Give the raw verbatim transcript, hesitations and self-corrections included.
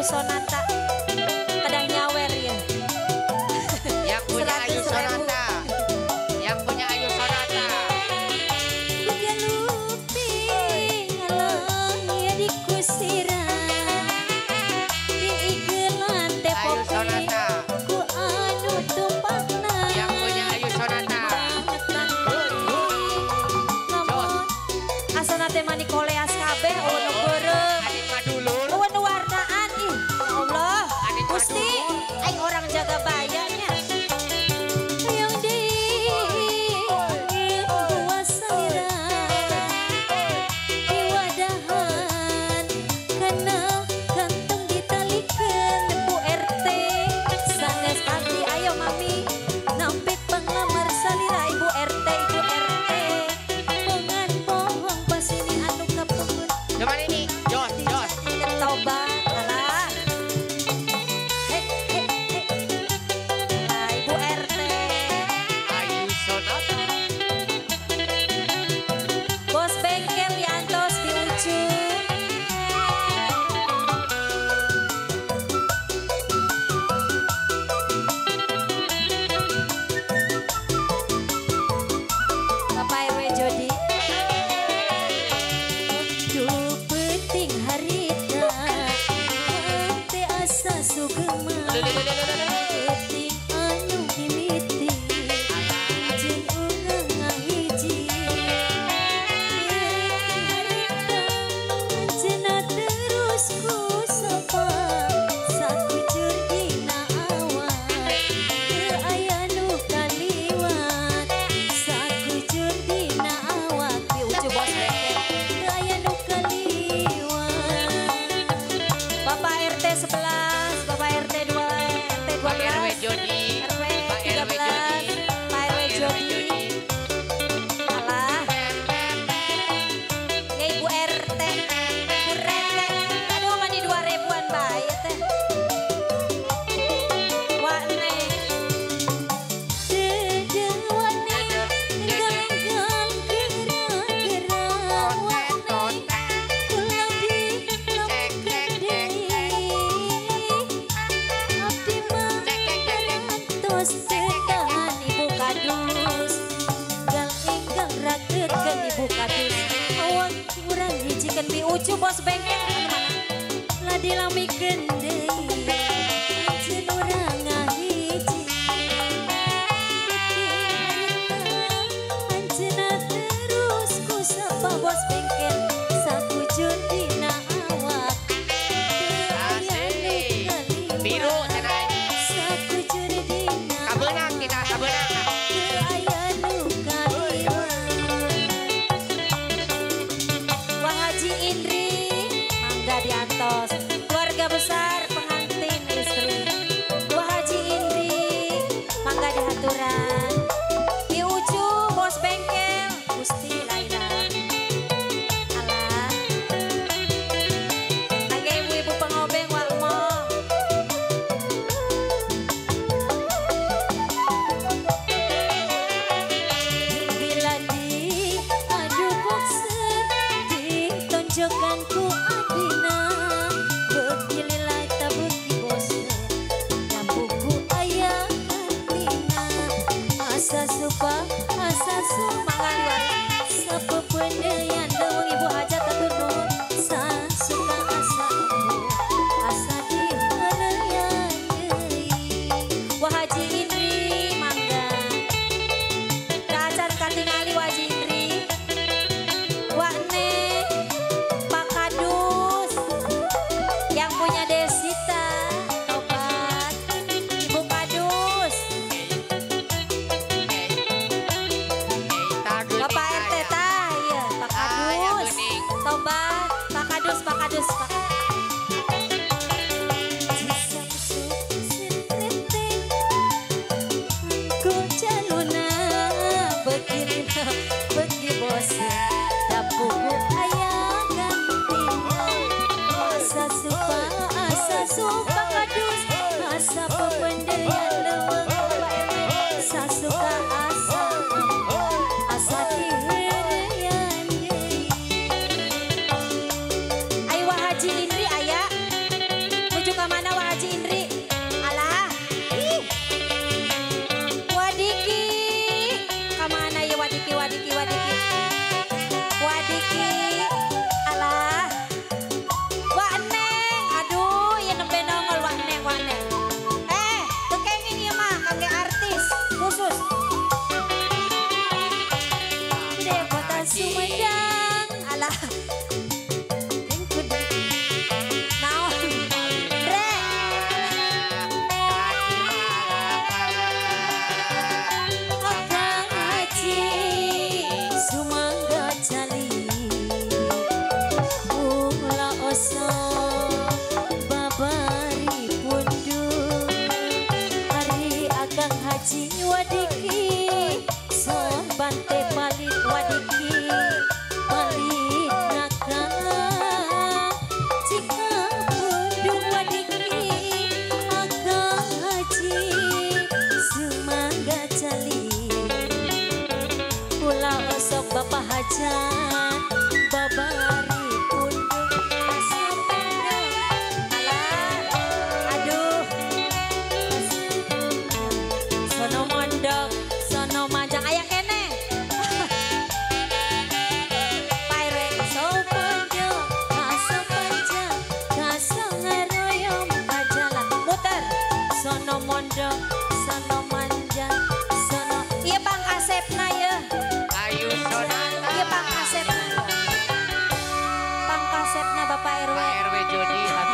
Sonata. Pada nyawer ya. Yang punya Ayu Sonata. Yang punya Ayu Sonata. Kudia lupi ngalang ya dikusirang. Diigelan Ayu Depok Sonata. ku anu tumpakna. Yang punya Ayu Sonata. Namun asana teh mani koleas kabeh ono beureuh. Adit madulur. Ono warnaan ih. Ya Allah. Adit Gusti, madulur. ai orang jaga bayanya. Yang di puasira di wadahan kana ganteng ditalikeun Bu R T sanes pagi ayo mami nampi penglamar salira Ibu R T Ibu R T pengan bohong pas ini anu kapengen Cuman ini, Jos, Jos. tobat alah hei hei hei lah Ibu R T Ayu Sonata. bos bengkel diantos di ujung Bapak R W Jody duh penting harita teh asa sugema penting anu mimiti jeung ungeung ngahiji cenah terus ku sapa sakujur dina awak teu aya nu kaliwat sakujur dina awak di ujung bos bengkel teu aya nu kaliwat Bapak R T sebelas Bapak R T dua R T dua Pak R W belas Jody. R W Pak tiga R W belas Jody. Pak R W Jody alah ya Ibu R T Ibu Rete aduh mani dua ribuan bayi teh wane dede wane enggal-enggal gerang-gerang wane ulah di lemket deui abdi mah rantos tetahan Ibu Kadus enggal enggal ragetkeun Ibu Kadus awak urang hijikeun bi ucu bos bengkel anu mana lah dilamikeun deui anjeun urang ngahiji anjeunna terus ku sapa bos bengkel sakujur dina awak teu aya nu kaliwat Biru cenah. sakujur dina Kabeunang kita, kabeunang. teu aya nu kaliwat Wah Haji Indri mangga diantos keluarga besar pengantin istri Wah Haji Indri mangga dihaturan di ujung bos bengkel Gusti Laila alah aga ibu-ibu pengobeng wak emong bila di adu boxer ditonjokkan ku adina bekililai tabuti bosen nyampuku ayah kantina asa supa asa sumangan sapa pendeyan dong ibu hajat atur nuhun sasuka asa empu asa dihareyan deui Wah Haji Indri mangga kacan katingali Wah Haji Indri Wakne Pak Kadus bodoh sono manja sono iya Bang Kasepna ya Ayu Sonata. iya Bang Kasepna Bang Kasepna Bapak R W Pak R W Jody.